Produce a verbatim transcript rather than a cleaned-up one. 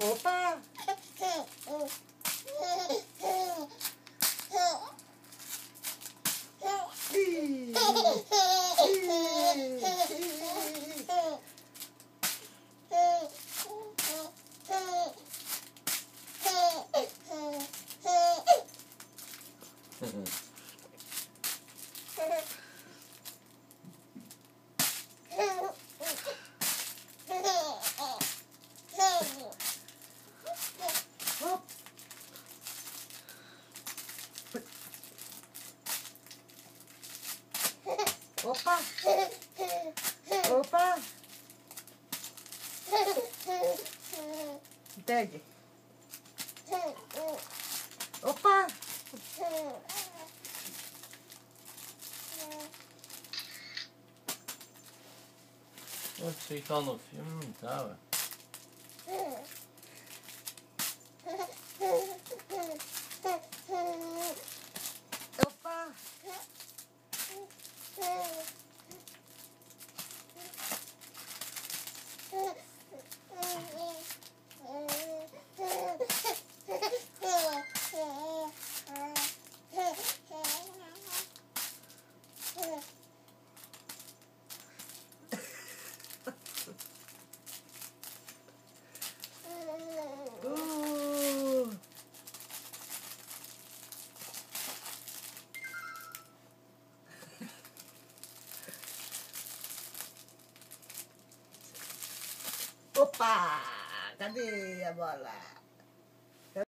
Opa! Ih, Opa! Opa! Pegue. Opa! Eu sei que tá no filme, não tava. Opa! Uh. Opa! Cadê a bola?